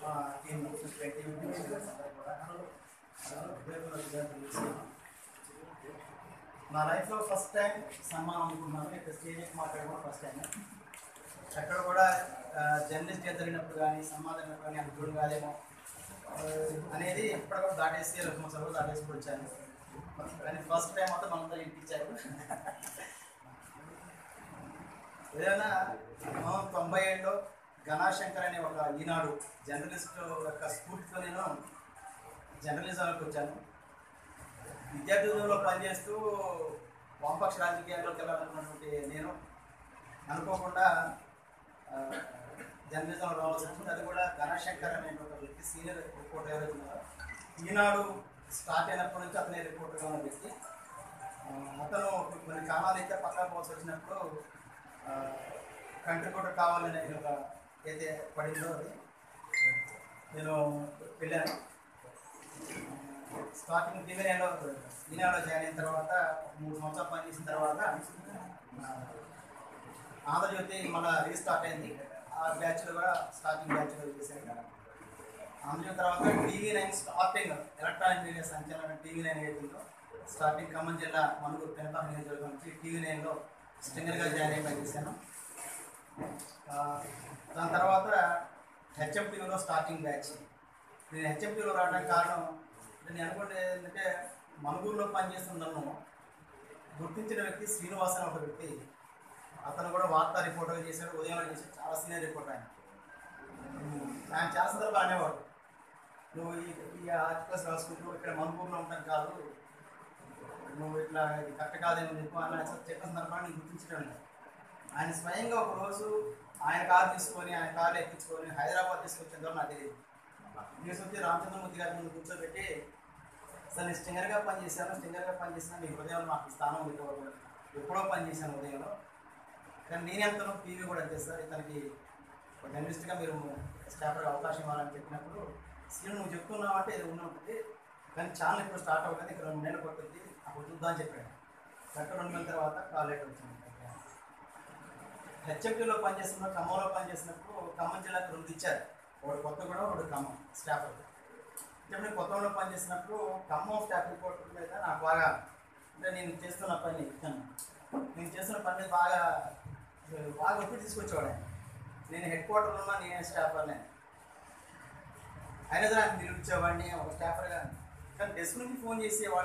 Team 20 members అందరూ కూడా నా లైఫ్లో ఫస్ట్ టైం సన్మానం అనుకున్నాను. ఇక్కడ స్టేజ్ ఎక్కి మాట్లాడడం ఫస్ట్ టైం. ఎక్కడ కూడా జర్నలిస్ట్ డే జరిగినప్పుడు కానీ సన్మానం జరిగినప్పుడు కానీ అనుకోవడం కాదేమో అనేది ఎప్పటికప్పుడు దాటేసి 2 సంవత్సరాలు దాటేసి వచ్చాను. కానీ ఫస్ట్ టైం మొత్తం మనంతా ఇంటిచ్చారు. ఏదైనా 97లో ఘనాశంకర్ అనే ఒక ఈనాడు జర్నలిస్ట్ యొక్క స్ఫూర్తితో నేను జర్నలిజంలోకి వచ్చాను. విద్యార్థులలో పనిచేస్తూ వామపక్ష రాజకీయాల్లోకి వెళ్ళాలనుకున్నటువంటి నేను అనుకోకుండా జర్నలిజంలో రావాల్సి వచ్చింది. అది కూడా ఘనాశంకర్ అనే ఒక వ్యక్తి సీనియర్ రిపోర్టర్ ఎవరైతే ఉన్నారో ఈనాడు స్టార్ట్ అయినప్పటి నుంచి అతనే రిపోర్టర్గా ఉన్న వ్యక్తి. అతను కొన్ని కాలాలు అయితే పక్కన పోవాల్సి వచ్చినప్పుడు కంట్రీ రిపోర్టర్ కావాలనే ఒక ఏదైతే పడిందో అది నేను వెళ్ళాను. స్టార్టింగ్ ఈనాడులో జాయిన్ అయిన తర్వాత 3 సంవత్సరాలు పనిచేసిన తర్వాత ఆంధ్రజ్యోతి మళ్ళీ రీస్టార్ట్ అయింది. ఆ బ్యాచ్లో కూడా స్టార్టింగ్ బ్యాచ్లో చేశాను. ఆంధ్రజ్యోతి తర్వాత TV9 స్టార్టింగ్ ఎలక్ట్రానిక్ మీడియా సంచలనం TV9 ఏదైతుందో స్టార్టింగ్ ఖమ్మం జిల్లా మనుగురు పెనపాక నియోజకవర్గం నుంచి TV9లో స్ట్రింగర్గా జాయిన్ అయి పనిచేశాను. దాని తర్వాత HMTVలో స్టార్టింగ్ బ్యాచ్. నేను HMTVలో రావడానికి కారణం నేను అనుకుంటే ఏంటంటే మనుగూరులో పనిచేస్తున్న నన్ను గుర్తించిన వ్యక్తి శ్రీనివాస్ అని ఒక వ్యక్తి. అతను కూడా వార్తా రిపోర్టర్గా చేశాడు, ఉదయంలో చేశాడు, చాలా సీనియర్ రిపోర్టర్ ఆయన చాలా సందర్భాలు అనేవాడు, నువ్వు ఈ ఆర్టికల్స్ రాసుకుంటూ ఇక్కడ మనుగూరులో ఉంటాం కాదు, నువ్వు ఇట్లా ఇది కరెక్ట్ కాదేమో చెప్పు అని చెప్పిన సందర్భాన్ని నేను గుర్తించడం లేదు. ఆయన స్వయంగా ఒకరోజు ఆయన కారు తీసుకొని ఆయన కార్లు ఎక్కించుకొని హైదరాబాద్ తీసుకొచ్చేందో నాకు తెలియదు. తీసుకొచ్చి రామచంద్రమూర్తి గారి ముందు కూర్చోబెట్టి సార్ నేను స్టింగర్గా పనిచేసాను మీ హృదయంలో నాకు స్థానం ఉంది, ఎప్పుడో పనిచేశాను ఉదయంలో, కానీ నేనెంతనో టీవీ కూడా అంతే సార్, ఇతనికి ఒక జర్నలిస్ట్గా మీరు స్టాఫర్గా అవకాశం ఇవ్వాలని చెప్పినప్పుడు సీన్ నువ్వు చెప్తున్నావు అంటే ఇది ఉంటుంది, కానీ ఛానల్ ఇప్పుడు స్టార్ట్ అవుతుంది, ఇక్కడ 2 నెలలు పడుతుంది, అప్పుడు చూద్దాం అని చెప్పాడు. కరెక్ట్ 2 నెలల తర్వాత కాల్ లెటర్ వచ్చింది. HMTVలో పనిచేస్తున్నప్పుడు ఖమ్మంలో పనిచేసినప్పుడు ఖమ్మం జిల్లాకు 2 ఇచ్చారు, ఒకటి కొత్తగూడ ఒకటి ఖమ్మం స్టాఫర్. అంటే కొత్తగూడలో పనిచేసినప్పుడు ఖమ్మం స్టాఫ్ రిపోర్టర్ మీద నాకు బాగా అంటే నేను చేస్తున్న పని మీద బాగా ఒత్తిడి తీసుకొచ్చేవాడు ఆయన. నేను హెడ్ క్వార్టర్లో ఉన్నా, నేనే స్టాఫర్నే అయినా సరే ఆయన నిలిపించేవాడిని ఒక స్టాఫర్గా. కానీ డెస్క్ నుంచి ఫోన్ చేసేవాడు.